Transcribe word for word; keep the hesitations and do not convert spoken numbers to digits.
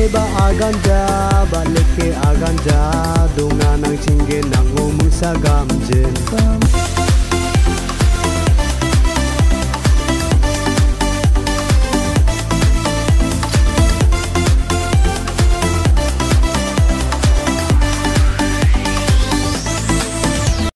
ba aganda balik ke aganda dunga nang cingge nang ngomong sagamjen